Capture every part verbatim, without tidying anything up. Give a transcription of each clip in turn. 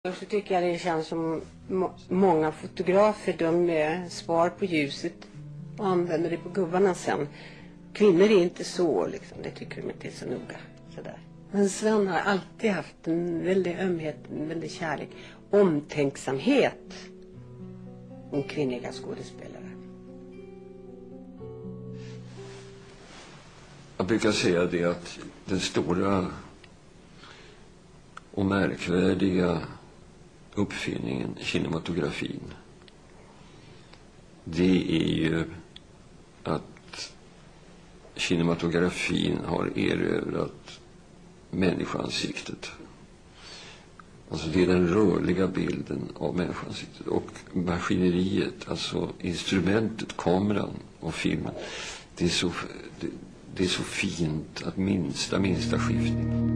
Så tycker jag det känns som må många fotografer, de eh, spar på ljuset och använder det på gubbarna sen. Kvinnor är inte så, liksom, det tycker de inte är så noga. Sådär. Men Sven har alltid haft en väldig ömhet, en väldig kärlek, omtänksamhet om kvinnliga skådespelare. Jag brukar säga det att den stora och märkvärdiga uppfinningen, kinematografin, det är ju att kinematografin har erövrat människoansiktet. Alltså det är den rörliga bilden av människoansiktet. Och maskineriet, alltså instrumentet, kameran och filmen, det är så, det, det är så fint att minsta, minsta skiftning.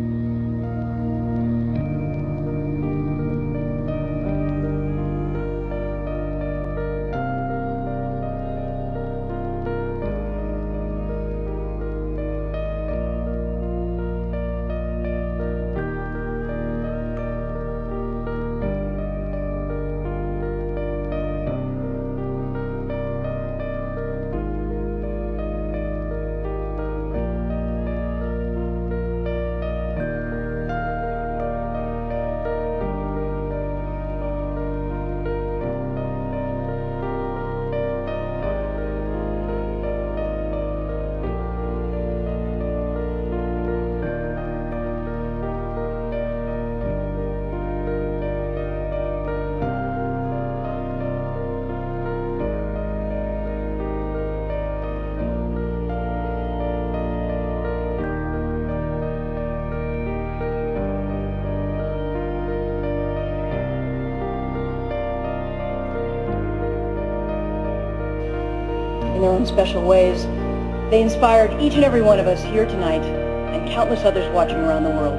In their own special ways, they inspired each and every one of us here tonight and countless others watching around the world.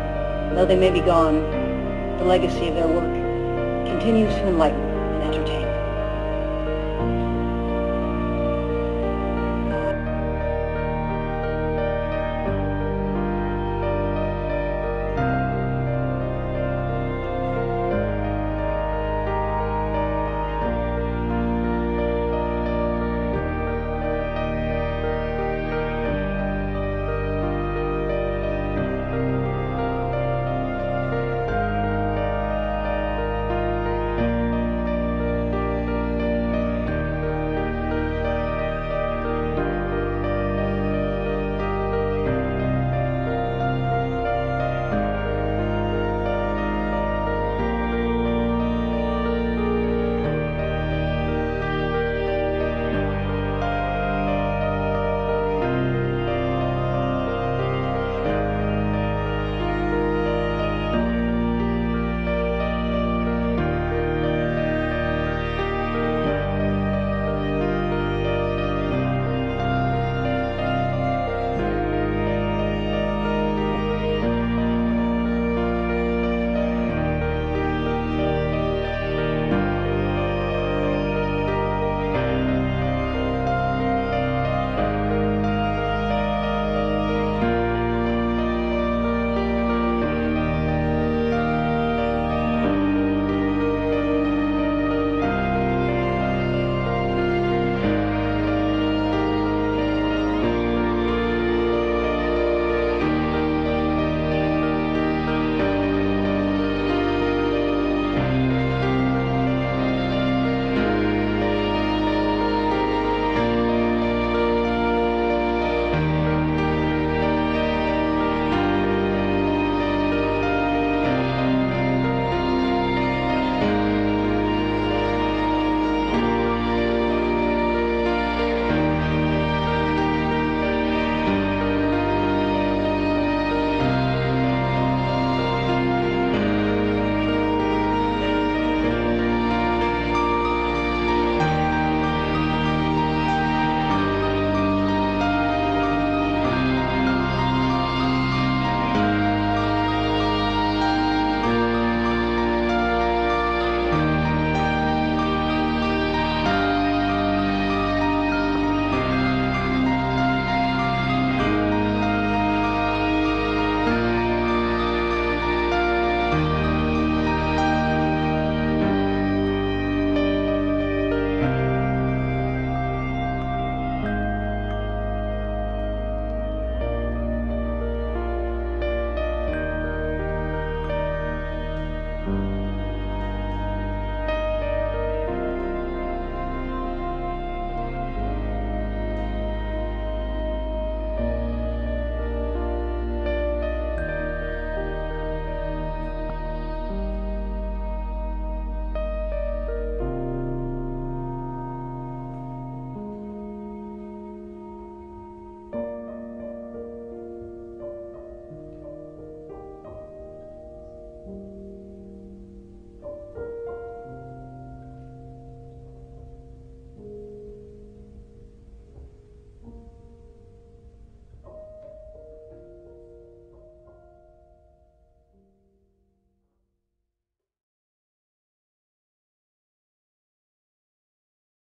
Though they may be gone, the legacy of their work continues to enlighten and entertain.